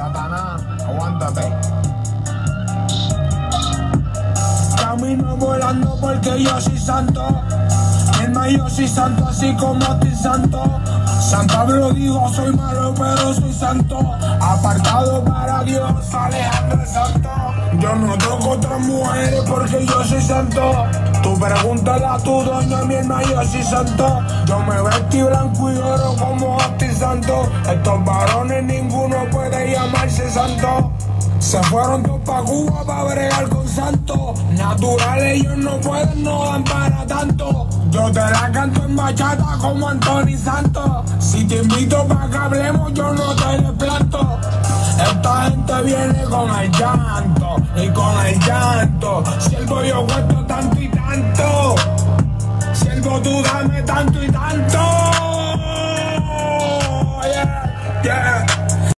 Satanás, aguántate. Camino volando porque yo soy santo. Misma yo soy santo así como estoy santo. San Pablo dijo soy malo pero soy santo. Apartado para Dios, Alejandro es santo. Yo no toco otras mujeres porque yo soy santo. Tú pregúntale a tu doña, mi hermana, yo soy santo. Yo me vestí blanco y oro como estoy santo. Estos varones ninguno puede llamarse santo. Se fueron todos pa' Cuba pa' bregar con santos. Naturales ellos no pueden, no dan para tanto. Yo te la canto en bachata como Anthony Santos. Si te invito pa' que hablemos yo no te desplanto. Esta gente viene con el llanto y con el llanto. Siervo yo cuento tanto y tanto. Siervo tú dame tanto y tanto. Yeah, yeah.